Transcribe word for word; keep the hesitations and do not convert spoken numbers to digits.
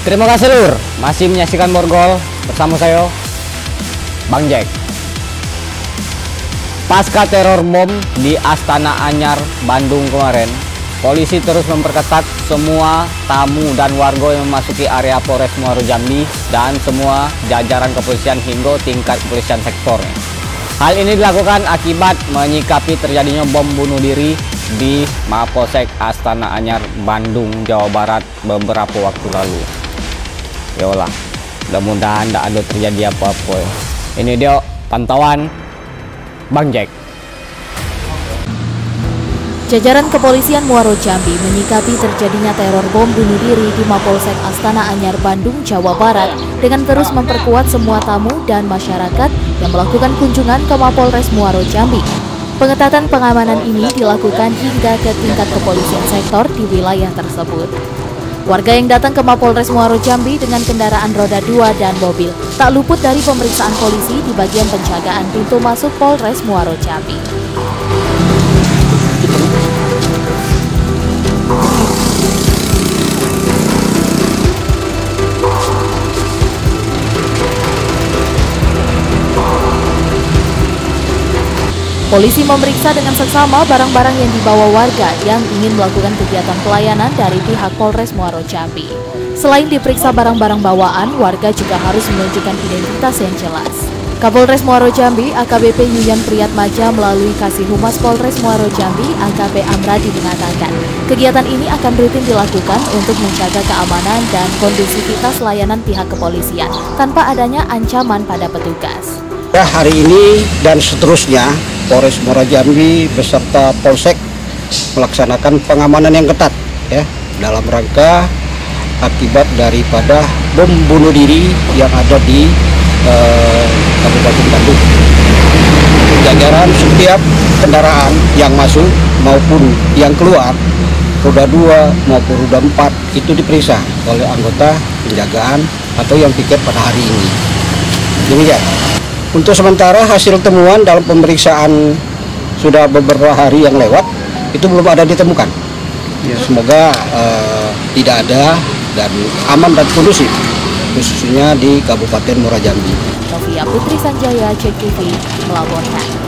Terima kasih Lur, masih menyaksikan Borgol bersama saya, Bang Jack. Pasca teror bom di Astana Anyar, Bandung kemarin, polisi terus memperketat semua tamu dan warga yang memasuki area Polres Muaro Jambi dan semua jajaran kepolisian hingga tingkat kepolisian sektornya. Hal ini dilakukan akibat menyikapi terjadinya bom bunuh diri di Mapolsek Astana Anyar, Bandung, Jawa Barat beberapa waktu lalu. Yolah, mudah-mudahan tidak ada terjadi apa-apa. Ini dia pantauan Bang Jack. Jajaran kepolisian Muaro Jambi menyikapi terjadinya teror bom bunuh diri di Mapolsek Astana Anyar, Bandung, Jawa Barat dengan terus memperkuat semua tamu dan masyarakat yang melakukan kunjungan ke Mapolres Muaro Jambi. Pengetatan pengamanan ini dilakukan hingga ke tingkat kepolisian sektor di wilayah tersebut. Warga yang datang ke Mapolres Muaro Jambi dengan kendaraan roda dua dan mobil tak luput dari pemeriksaan polisi di bagian penjagaan pintu masuk Polres Muaro Jambi. Polisi memeriksa dengan seksama barang-barang yang dibawa warga yang ingin melakukan kegiatan pelayanan dari pihak Polres Muaro Jambi. Selain diperiksa barang-barang bawaan, warga juga harus menunjukkan identitas yang jelas. Kapolres Muaro Jambi, A K B P Yuyan Priyatmaja melalui Kasih Humas Polres Muaro Jambi, A K P Amradi mengatakan, kegiatan ini akan rutin dilakukan untuk menjaga keamanan dan kondusivitas layanan pihak kepolisian tanpa adanya ancaman pada petugas. Ya, hari ini dan seterusnya, Polres Muaro Jambi beserta Polsek melaksanakan pengamanan yang ketat ya dalam rangka akibat daripada bom bunuh diri yang ada di eh, Kabupaten Bandung. Jajaran setiap kendaraan yang masuk maupun yang keluar, roda dua maupun roda empat itu diperiksa oleh anggota penjagaan atau yang piket pada hari ini. Demikian. Untuk sementara hasil temuan dalam pemeriksaan sudah beberapa hari yang lewat itu belum ada ditemukan. Ya. Semoga uh, tidak ada dan aman dan kondusif khususnya di Kabupaten Muaro Jambi. Novia Putri Sanjaya, J T V melaporkan.